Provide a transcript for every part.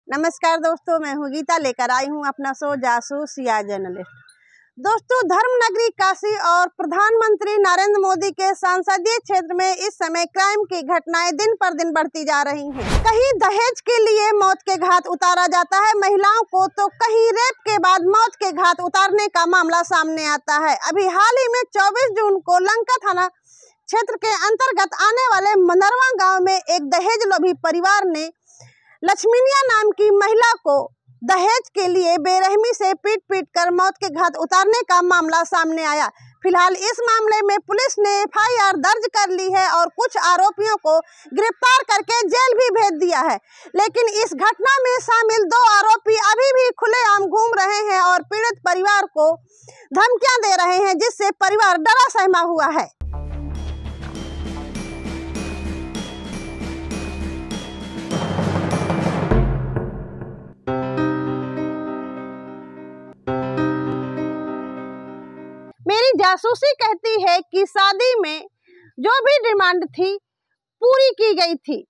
नमस्कार दोस्तों, मैं हूँ गीता, लेकर आई हूँ अपना शो जासूस या जर्नलिस्ट। दोस्तों, धर्म नगरी काशी और प्रधानमंत्री नरेंद्र मोदी के संसदीय क्षेत्र में इस समय क्राइम की घटनाएं दिन पर दिन बढ़ती जा रही हैं। कहीं दहेज के लिए मौत के घाट उतारा जाता है महिलाओं को, तो कहीं रेप के बाद मौत के घाट उतारने का मामला सामने आता है। अभी हाल ही में 24 जून को लंका थाना क्षेत्र के अंतर्गत आने वाले मनरवा गाँव में एक दहेज लोभी परिवार ने लक्ष्मीनिया नाम की महिला को दहेज के लिए बेरहमी से पीट कर मौत के घाट उतारने का मामला सामने आया। फिलहाल इस मामले में पुलिस ने FIR दर्ज कर ली है और कुछ आरोपियों को गिरफ्तार करके जेल भी भेज दिया है। लेकिन इस घटना में शामिल 2 आरोपी अभी भी खुलेआम घूम रहे हैं और पीड़ित परिवार को धमकियां दे रहे हैं, जिससे परिवार डरा सहमा हुआ है। मेरी जासूसी कहती है कि शादी में जो भी डिमांड थी पूरी की गई थी,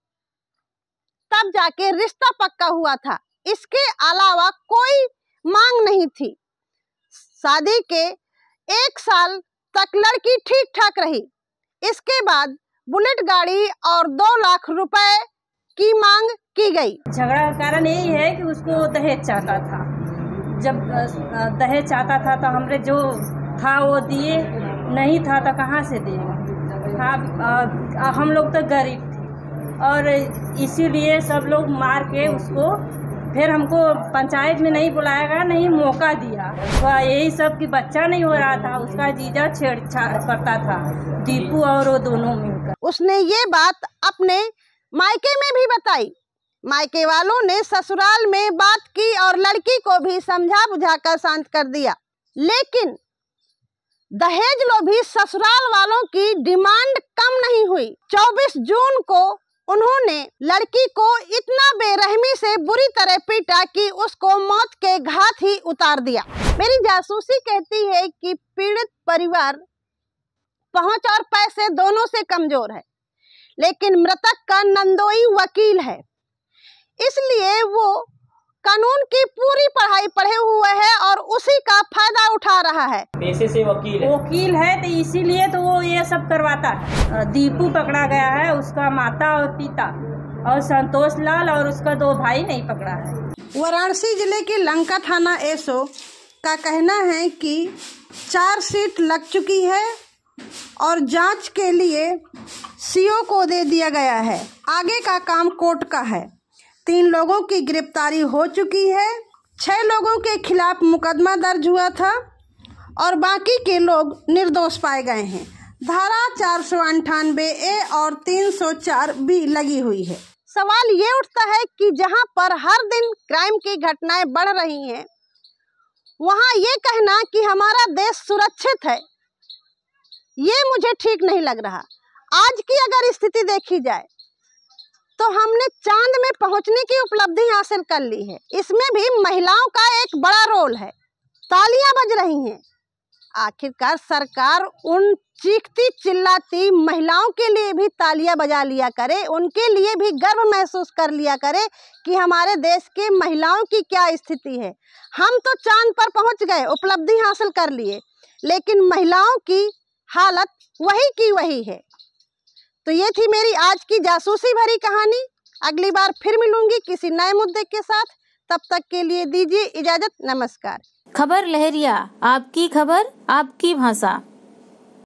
तब जाके रिश्ता पक्का हुआ था। इसके अलावा कोई मांग नहीं थी। शादी के 1 साल तक लड़की ठीक ठाक रही। इसके बाद बुलेट गाड़ी और 2 लाख रुपए की मांग की गई। झगड़ा का कारण यही है कि उसको दहेज चाहता था। जब दहेज चाहता था तो हमने जो था वो दिए, नहीं था तो कहाँ से देगा। हाँ, हम लोग तो गरीब थे और इसीलिए सब लोग मार के उसको फिर हमको पंचायत में नहीं बुलाया गया, नहीं मौका दिया। वह यही सब कि बच्चा नहीं हो रहा था, उसका जीजा छेड़छाड़ करता था दीपू और वो दोनों मिलकर। उसने ये बात अपने मायके में भी बताई। मायके वालों ने ससुराल में बात की और लड़की को भी समझा बुझाकर शांत कर दिया। लेकिन दहेज लोभी ससुराल वालों की डिमांड कम नहीं हुई। 24 जून को उन्होंने लड़की को इतना बेरहमी से बुरी तरह पीटा कि उसको मौत के घाट ही उतार दिया। मेरी जासूसी कहती है कि पीड़ित परिवार पहुंच और पैसे दोनों से कमजोर है, लेकिन मृतक का नंदोई वकील है, इसलिए वो कानून की पूरी पढ़ाई पढ़े हुए है और उसी का फायदा उठा रहा है। पैसे से वकील है तो इसीलिए तो वो ये सब करवाता है। दीपू पकड़ा गया है, उसका माता और पिता, और संतोष लाल और उसका 2 भाई नहीं पकड़ा है। वाराणसी जिले के लंका थाना SO का कहना है कि 4 सीट लग चुकी है और जांच के लिए CO को दे दिया गया है। आगे का काम कोर्ट का है। 3 लोगों की गिरफ्तारी हो चुकी है। 6 लोगों के खिलाफ मुकदमा दर्ज हुआ था और बाकी के लोग निर्दोष पाए गए हैं। धारा 498A और 304B लगी हुई है। सवाल ये उठता है कि जहां पर हर दिन क्राइम की घटनाएं बढ़ रही हैं, वहां ये कहना कि हमारा देश सुरक्षित है, ये मुझे ठीक नहीं लग रहा। आज की अगर स्थिति देखी जाए तो हमने चांद में पहुंचने की उपलब्धि हासिल कर ली है। इसमें भी महिलाओं का एक बड़ा रोल है। तालियां बज रही हैं। आखिरकार सरकार उन चीखती चिल्लाती महिलाओं के लिए भी तालियां बजा लिया करे, उनके लिए भी गर्व महसूस कर लिया करे कि हमारे देश के महिलाओं की क्या स्थिति है। हम तो चांद पर पहुंच गए, उपलब्धि हासिल कर लिए, लेकिन महिलाओं की हालत वही की वही है। तो ये थी मेरी आज की जासूसी भरी कहानी। अगली बार फिर मिलूंगी किसी नए मुद्दे के साथ। तब तक के लिए दीजिए इजाजत। नमस्कार। खबर लहरिया, आपकी खबर आपकी भाषा।